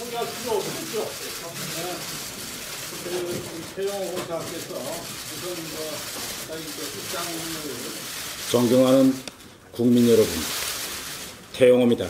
포기할 필요 없겠죠. 태영호 공사께서 우선 입장을 존경하는 국민 여러분, 태영호입니다.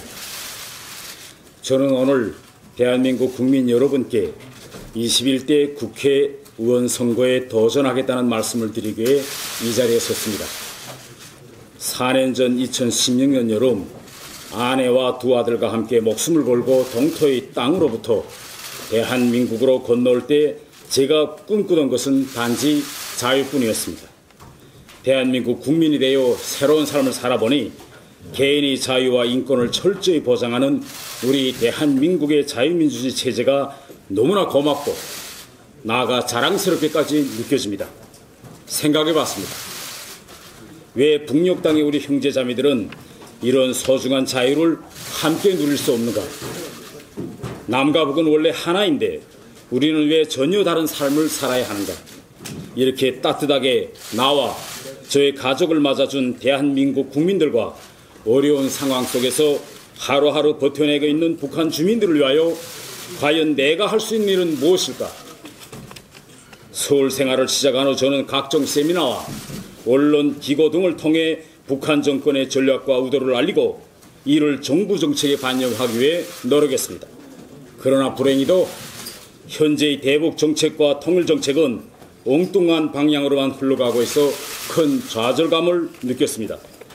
저는 오늘 대한민국 국민 여러분께 21대 국회의원 선거에 도전하겠다는 말씀을 드리기 위해 이 자리에 섰습니다. 4년 전 2016년 여름 아내와 두 아들과 함께 목숨을 걸고 동토의 땅으로부터 대한민국으로 건너올 때 제가 꿈꾸던 것은 단지 자유뿐이었습니다. 대한민국 국민이 되어 새로운 삶을 살아보니 개인의 자유와 인권을 철저히 보장하는 우리 대한민국의 자유민주주의 체제가 너무나 고맙고 나아가 자랑스럽게까지 느껴집니다. 생각해봤습니다. 왜 북녘 땅의 우리 형제자매들은 이런 소중한 자유를 함께 누릴 수 없는가? 남과 북은 원래 하나인데 우리는 왜 전혀 다른 삶을 살아야 하는가? 이렇게 따뜻하게 나와 저의 가족을 맞아준 대한민국 국민들과 어려운 상황 속에서 하루하루 버텨내고 있는 북한 주민들을 위하여 과연 내가 할 수 있는 일은 무엇일까? 서울 생활을 시작한 후 저는 각종 세미나와 언론, 기고 등을 통해 북한 정권의 전략과 의도를 알리고 이를 정부 정책에 반영하기 위해 노력했습니다. 그러나 불행히도 현재의 대북 정책과 통일 정책은 엉뚱한 방향으로만 흘러가고 있어 큰 좌절감을 느꼈습니다.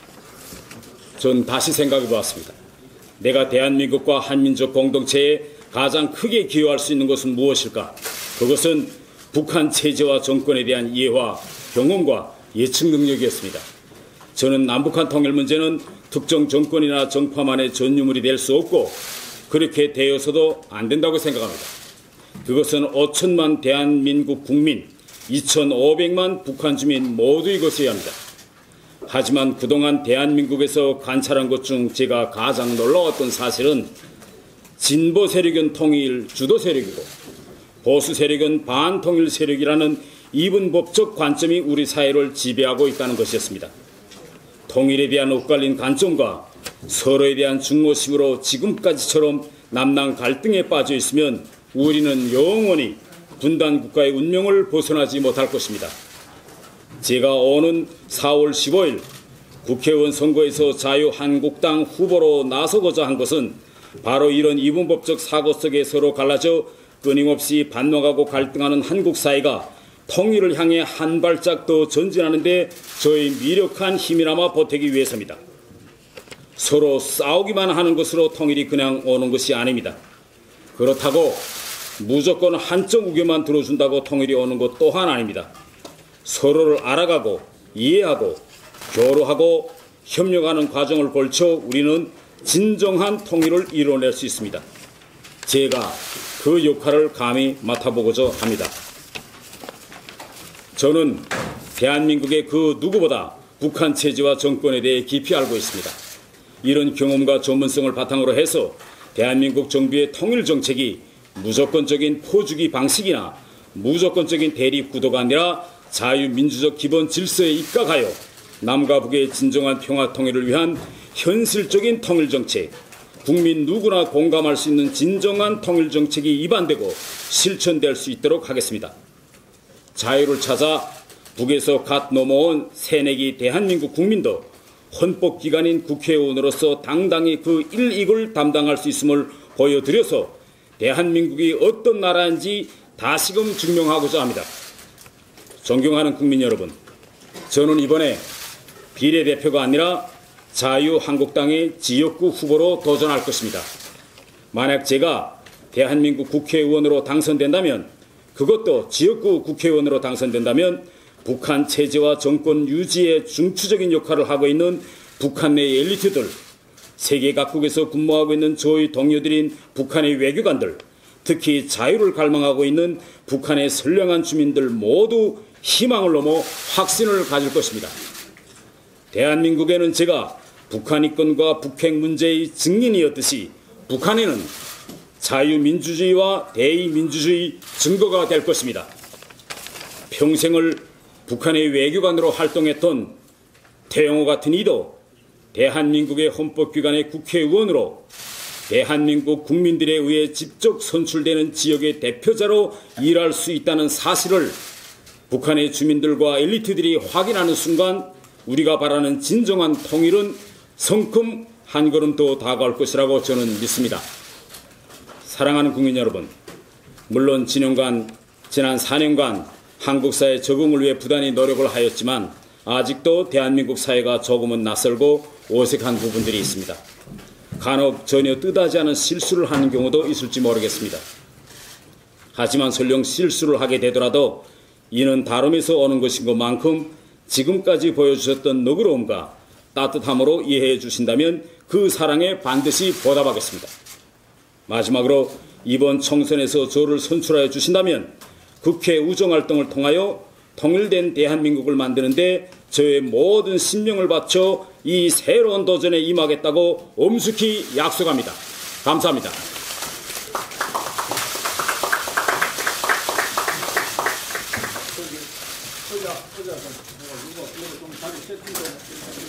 전 다시 생각해 보았습니다. 내가 대한민국과 한민족 공동체에 가장 크게 기여할 수 있는 것은 무엇일까? 그것은 북한 체제와 정권에 대한 이해와 경험과 예측 능력이었습니다. 저는 남북한 통일 문제는 특정 정권이나 정파만의 전유물이 될 수 없고 그렇게 되어서도 안 된다고 생각합니다. 그것은 5천만 대한민국 국민, 2,500만 북한 주민 모두의 것이어야 합니다. 하지만 그동안 대한민국에서 관찰한 것 중 제가 가장 놀라웠던 사실은 진보 세력은 통일 주도 세력이고 보수 세력은 반통일 세력이라는 이분법적 관점이 우리 사회를 지배하고 있다는 것이었습니다. 통일에 대한 엇갈린 관점과 서로에 대한 중노심으로 지금까지처럼 남남 갈등에 빠져 있으면 우리는 영원히 분단 국가의 운명을 벗어나지 못할 것입니다. 제가 오는 4월 15일 국회의원 선거에서 자유한국당 후보로 나서고자 한 것은 바로 이런 이분법적 사고 속에 서로 갈라져 끊임없이 반목하고 갈등하는 한국 사회가 통일을 향해 한 발짝 더 전진하는 데 저의 미력한 힘이나마 보태기 위해서입니다. 서로 싸우기만 하는 것으로 통일이 그냥 오는 것이 아닙니다. 그렇다고 무조건 한쪽 의견만 들어준다고 통일이 오는 것 또한 아닙니다. 서로를 알아가고 이해하고 교류하고 협력하는 과정을 걸쳐 우리는 진정한 통일을 이뤄낼 수 있습니다. 제가 그 역할을 감히 맡아보고자 합니다. 저는 대한민국의 그 누구보다 북한 체제와 정권에 대해 깊이 알고 있습니다. 이런 경험과 전문성을 바탕으로 해서 대한민국 정부의 통일 정책이 무조건적인 포주기 방식이나 무조건적인 대립 구도가 아니라 자유민주적 기본 질서에 입각하여 남과 북의 진정한 평화 통일을 위한 현실적인 통일 정책, 국민 누구나 공감할 수 있는 진정한 통일 정책이 입안되고 실천될 수 있도록 하겠습니다. 자유를 찾아 북에서 갓 넘어온 새내기 대한민국 국민도 헌법기관인 국회의원으로서 당당히 그 일익을 담당할 수 있음을 보여드려서 대한민국이 어떤 나라인지 다시금 증명하고자 합니다. 존경하는 국민 여러분, 저는 이번에 비례대표가 아니라 자유한국당의 지역구 후보로 도전할 것입니다. 만약 제가 대한민국 국회의원으로 당선된다면, 그것도 지역구 국회의원으로 당선된다면 북한 체제와 정권 유지에 중추적인 역할을 하고 있는 북한 내 엘리트들, 세계 각국에서 근무하고 있는 저희 동료들인 북한의 외교관들, 특히 자유를 갈망하고 있는 북한의 선량한 주민들 모두 희망을 넘어 확신을 가질 것입니다. 대한민국에는 제가 북한 이권과 북핵 문제의 증인이었듯이 북한에는 자유민주주의와 대의민주주의 증거가 될 것입니다. 평생을 북한의 외교관으로 활동했던 태영호 같은 이도 대한민국의 헌법기관의 국회의원으로 대한민국 국민들에 의해 직접 선출되는 지역의 대표자로 일할 수 있다는 사실을 북한의 주민들과 엘리트들이 확인하는 순간 우리가 바라는 진정한 통일은 성큼 한 걸음 더 다가올 것이라고 저는 믿습니다. 사랑하는 국민 여러분, 물론 지난 4년간 한국 사회 적응을 위해 부단히 노력을 하였지만 아직도 대한민국 사회가 조금은 낯설고 어색한 부분들이 있습니다. 간혹 전혀 뜻하지 않은 실수를 하는 경우도 있을지 모르겠습니다. 하지만 설령 실수를 하게 되더라도 이는 다름에서 오는 것인 것만큼 지금까지 보여주셨던 너그러움과 따뜻함으로 이해해 주신다면 그 사랑에 반드시 보답하겠습니다. 마지막으로 이번 총선에서 저를 선출하여 주신다면 국회 우정활동을 통하여 통일된 대한민국을 만드는데 저의 모든 신명을 바쳐 이 새로운 도전에 임하겠다고 엄숙히 약속합니다. 감사합니다. 이거 좀 다리 세팅도